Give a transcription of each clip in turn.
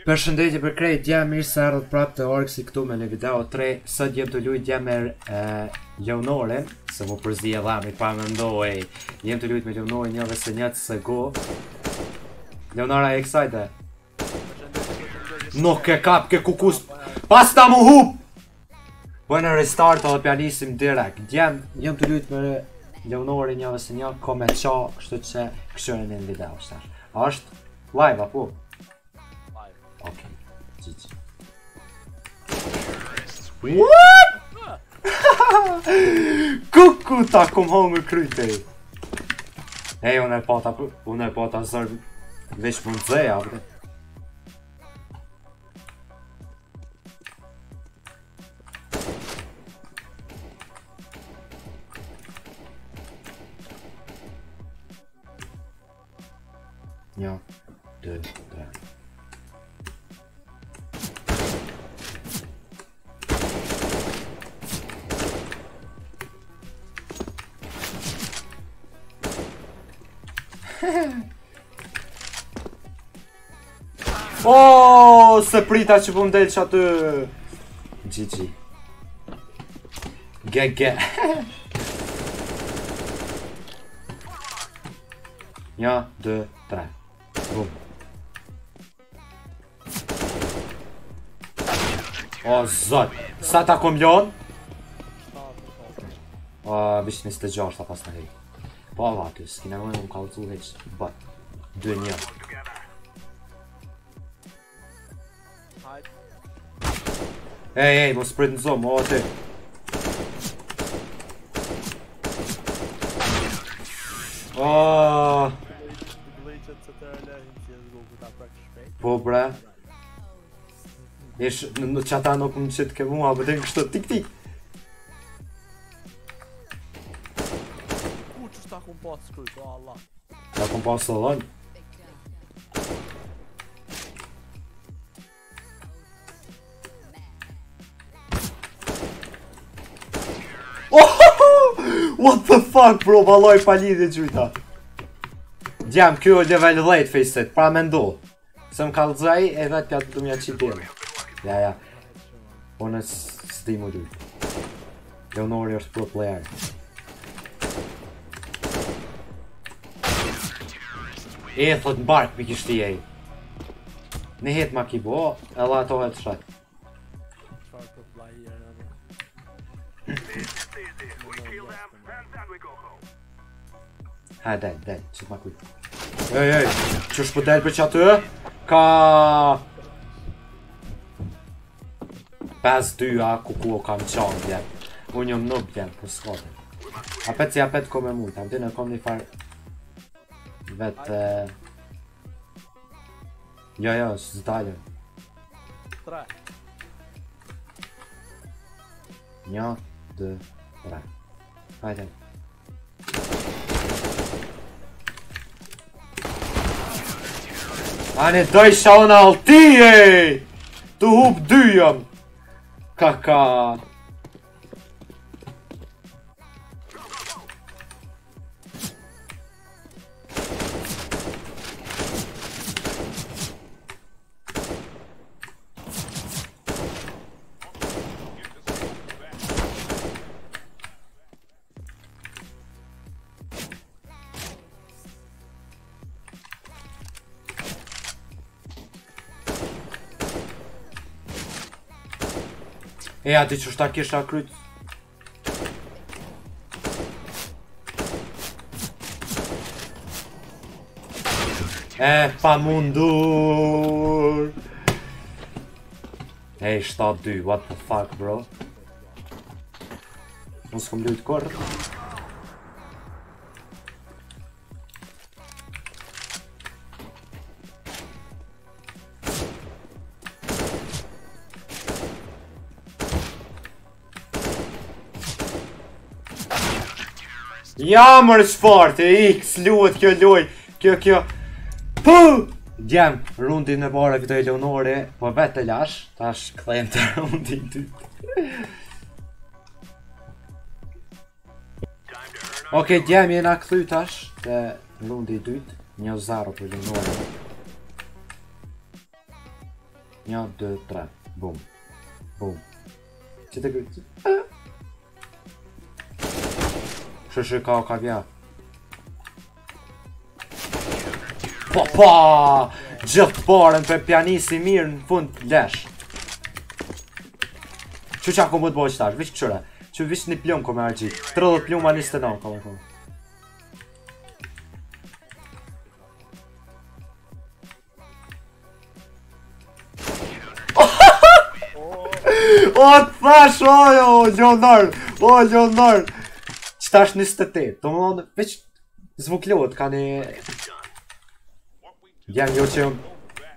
Përshëndetje për krejt, jam mirë se ardhët prapë të Orksi këtu me në video 3. Sot jem të lujt jam me Leonoren, se mu përzi e dhami pa më ndoj. Jem të lujt me Leonoren një dhe se një të sëgo. Leonora e excited. Nuk ke kap, ke kukus. Pas ta mu hup! Bëjnë restart dhe pjanisim direkt. Jem të lujt me Leonoren një dhe se një ko me qa, kështu që këshërën e në video. A është live, apo? Okay, GG. What? Kuku ta kom home kryte. Ej, unë e pata zërë veç më nëzeja, bre. Një, 2, 3. Oh, se prita që po m'del që aty. GG. GG. Një, 2, 3. Bum. O, zot. Sa ta kom ljon? Vish 26 ta pas në hej. Po ava aty, s'kina më më kalëcu heq. But, 2-1. Ej, mos prit në zonë, o aty. Po bre. Ish, në qata nuk më qitë ke mua, bëdhen kështë tik tik. Ta kom pas skryt, o Allah. Ta kom pas të dhënë. What the fuck bro, valoj pa lidhje gjujta. Gjam, kjo level 10 fejset, pra me ndo. Se më kalëzaj e vetë pjatë të mja qitirë. Ja. Unë s'di mu dujtë. Leonori është pro player. E thot në bark për kishti ej. Në het ma ki bo, edhe ato het shet. Ha, del, qëtë ma kuj. Ej, që është për del për që atë? Ka... 5-2 a kuku o kam qanë bjen. Unë jom nuk bjen, për s'kode. Apet si apet ko me mujt, am të në kom një farë... Vetë... Jo, s'dalën. 3. 1, 2, 3. Hajde. Ane doj shaona alti, ej! Tu hup 2 jam! Kaka! E ati që shta kisha kryt. E pa mundur. E 7-2, what the fuck bro. Mos kom lujt korë. Ja mërë shpart, e X, luet kjo loj, kjo Puh! Gjem, rundin e bare fitoj Leonore, po vetë të lash, tash këthejmë të rundin ty. Okej, gjem jena këthy tash, të rundi i dytë, 1-0 për Leonore. 1, 2, 3. Bum. Bum. Që të kërë? Shë ka vja. Pa! Gjithë parën për pianisi mirë në fund lesh. Që qa ku më të bojë qëtash? Vish këqyre. Që vish një plum ko me argjit. 30 plum ma 29 ka me shumë. O të thash, ojo, Ljonar, o Ljonar. Qëtash 28, të më nëndë, veç zvuklot, ka një... Jam jo që jam...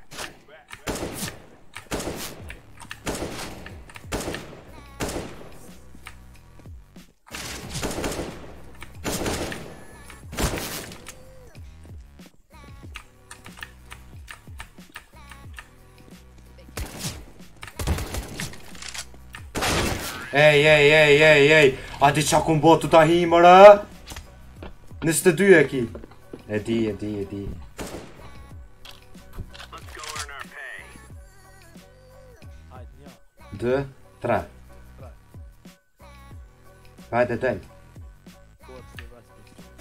Ej, a di qa kun botu ta hi mëra? 22 e ki. E di. Hajde, një. 2, 3. Hajde, del. Kohet që një vesti.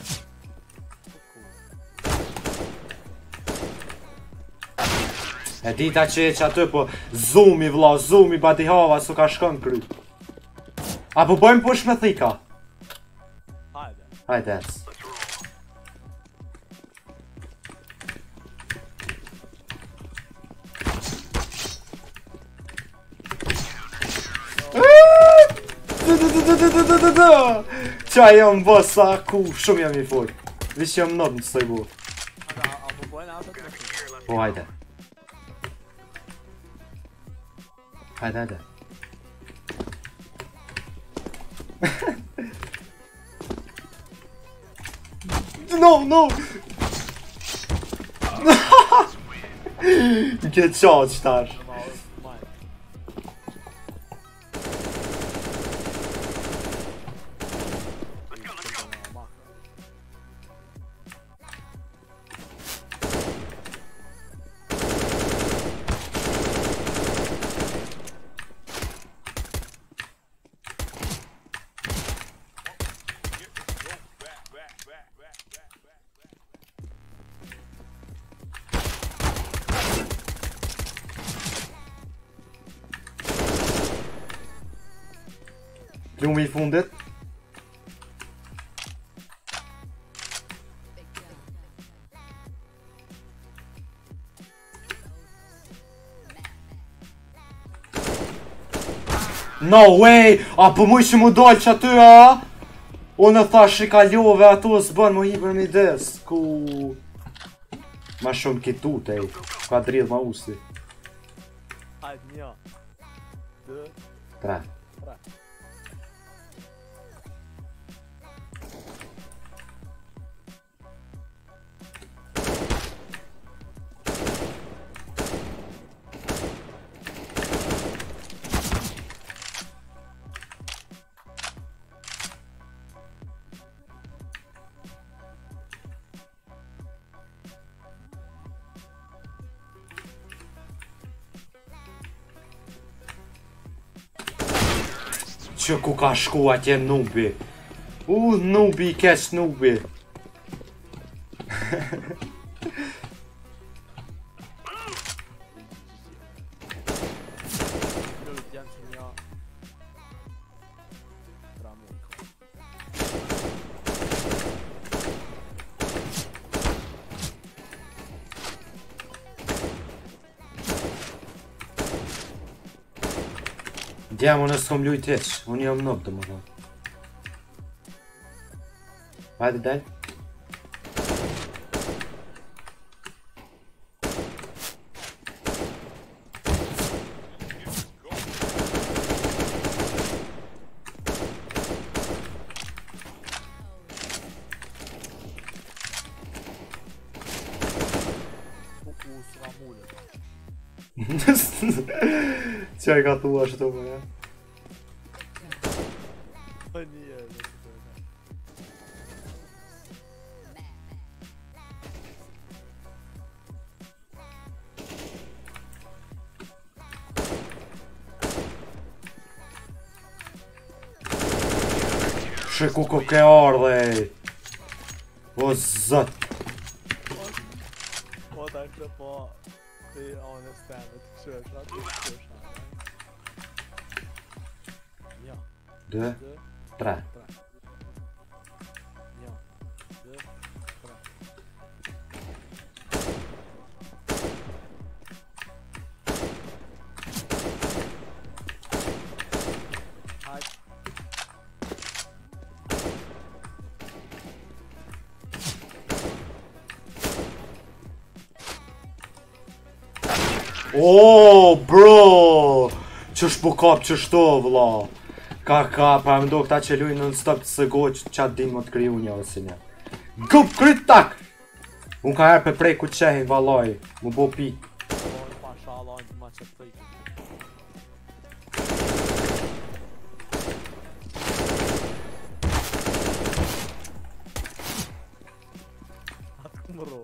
E di ta që e që atë, po zoomi vla, zoomi bati hava, su ka shkon kry. Apo bojmë push me thika? Hajde. Hajde, ec. Qa jam bosa, ku shumë jam I fort. Vish jam not në soj bu. Apo bojnë ato të të. Po hajde. Hajde. No! Get shot qëtash. Plumi I fundit. No way! A për muj që mu dollë që aty, a? Unë thash I kalove ato s'bën mu hi për mi des. Ku... Ma shumë kitut, ej. Ka dridh ma usi. Hajde, një. 2, 3. 3. Që ku ka shku atje nubi. Nubi I kesh nubi. Lëllit janë që një... Tramuka. Djemë, unë s'kom lujt heq, unë jam nëpë të më thonë. Hajde, del. S'ka mullet. Qa I ka thua ashtu më, ja? Një e dhe që të e Shiku ku ke ardhe. O zot. Po ta këtë po ti understand të këshysh, atë të këshysh. Ja. 2, 3. Ja. 2, 3. Hajt. Oh, bro! Qësh po kap qështo, vla? Ka, pa më do këta që luj non stop të sëgo që qatë din më të kriju një ose një. Gup, kryt tak! Unë ka herë për prej ku qehin, valoj, mu bo pi. Pasha Allah në ma që të prej. Atë ku më ro.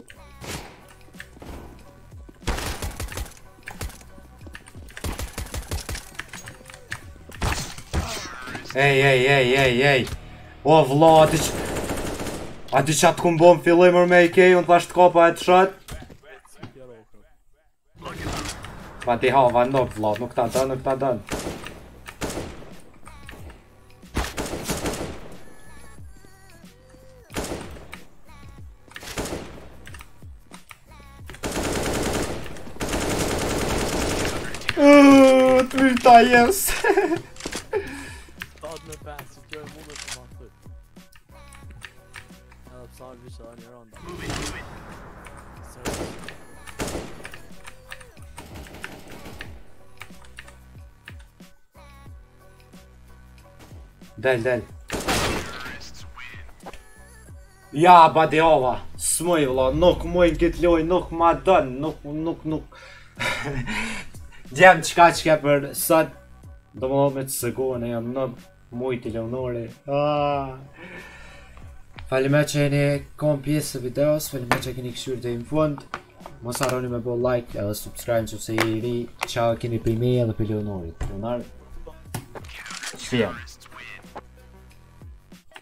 Ej. O, vla, ati që atë ku më bo më fillimër me IK, unë thash të kopa e të shët. Pa ti hava nuk, vla, nuk ta dën. Të mirta jes. Thot me pas, që kjo e mundet të ma thët. Edhe pësa në vishë dhe një ronda. Del. Ja, badiova, s'moj vla, nuk moj në këtë loj, nuk ma dën, nuk. Gjem qka që ke për sot, do më me të sëgone, jam në mujt i leonori. Falime që jeni kom pjesë të videos, falime që keni këshur dhe i më fund. Mos harroni me bo like edhe subscribe që se i ri, qa keni për me edhe për leonorit. Leonard, shvijem.